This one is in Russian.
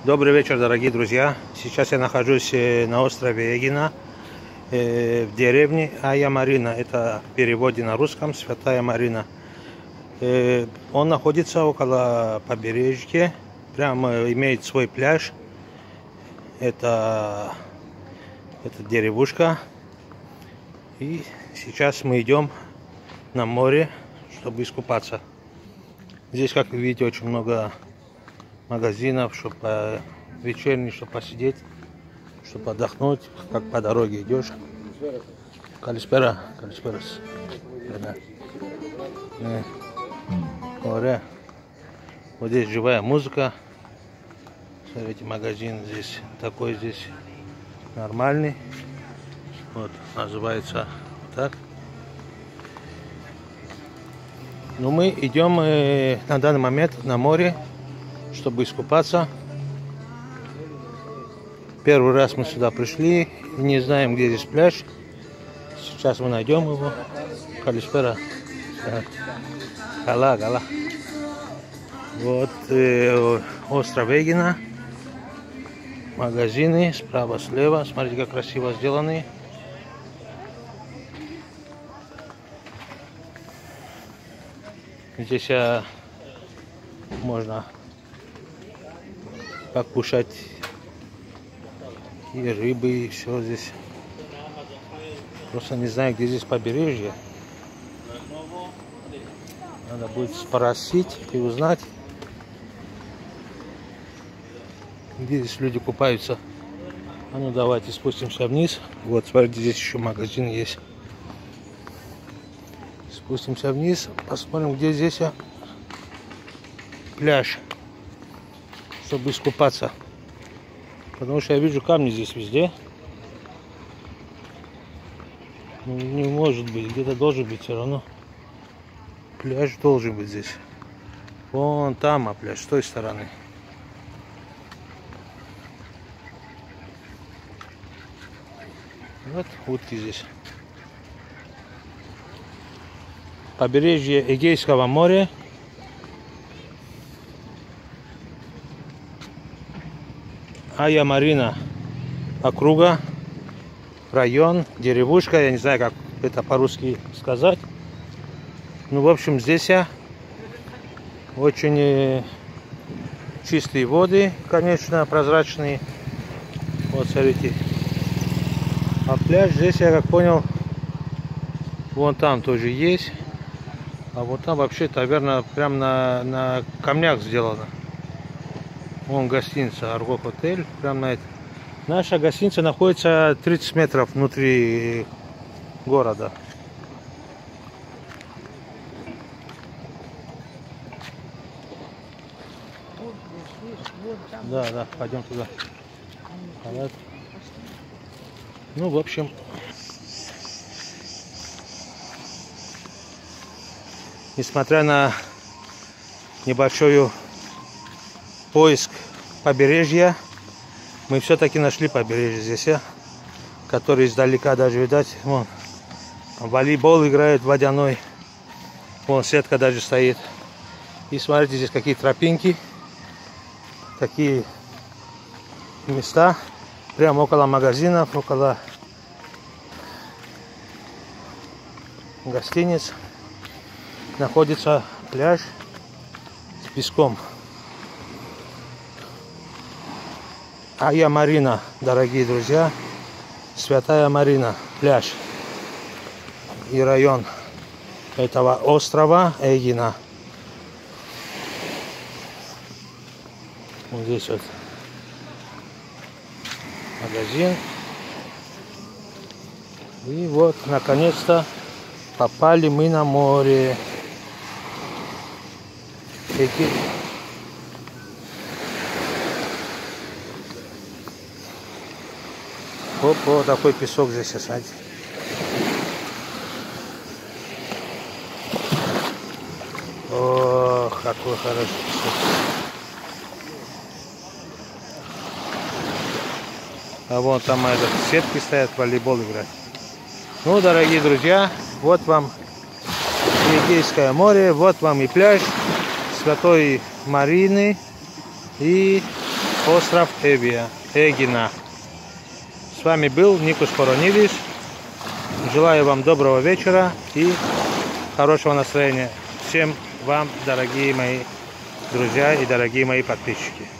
Добрый вечер, дорогие друзья. Сейчас я нахожусь на острове Эгина, в деревне Айя Марина. Это в переводе на русском Святая Марина. Он находится около побережья, прямо имеет свой пляж. Это деревушка. И сейчас мы идем на море, чтобы искупаться. Здесь, как вы видите, очень много магазинов, чтобы вечерний, чтобы посидеть, чтобы отдохнуть, как по дороге идешь. Калиспера. Вот здесь живая музыка. Смотрите, магазин здесь такой, здесь нормальный. Вот, называется так. Но мы идем на данный момент на море, чтобы искупаться. Первый раз мы сюда пришли, не знаем, где здесь пляж. Сейчас мы найдем его. Калиспера. Гала. Вот остров Эгина. Магазины справа-слева. Смотрите, как красиво сделаны. Здесь можно покушать и рыбы, и все здесь. Просто не знаю, где здесь побережье. Надо будет спросить и узнать, где здесь люди купаются. А ну давайте спустимся вниз. Вот, смотрите, здесь еще магазин есть. Спустимся вниз, посмотрим, где здесь пляж, чтобы искупаться. Потому что я вижу камни здесь везде. Ну, не может быть, где-то должен быть все равно. Пляж должен быть здесь. Вон там, пляж, с той стороны. Вот утки здесь. Побережье Эгейского моря. Айя Марина, округа, район, деревушка, я не знаю, как это по-русски сказать. Ну, в общем, здесь очень чистые воды, конечно, прозрачные. Вот, смотрите. А пляж здесь, я как понял, вон там тоже есть. А вот там вообще, наверное, прям на камнях сделано. Вон гостиница Арго Хотель, прям на это. Наша гостиница находится 30 метров внутри города. Да, пойдем туда. Ну, в общем, несмотря на небольшой поиск побережья, мы все-таки нашли побережье здесь, который издалека даже видать. Вон, волейбол играет водяной. Вон сетка даже стоит. И смотрите, здесь какие тропинки, такие места, прямо около магазинов, около гостиниц находится пляж с песком. Айя Марина, дорогие друзья, Святая Марина, пляж и район этого острова Эгина. Вот здесь вот магазин. И вот, наконец-то, попали мы на море. Оп, такой песок здесь, смотрите. Ох, какой хороший песок. А вон там сетки стоят, волейбол играть. Ну, дорогие друзья, вот вам Эгейское море, вот вам и пляж Святой Марины. И остров Эгина. С вами был Никос Коронидис. Желаю вам доброго вечера и хорошего настроения. Всем вам, дорогие мои друзья и дорогие мои подписчики.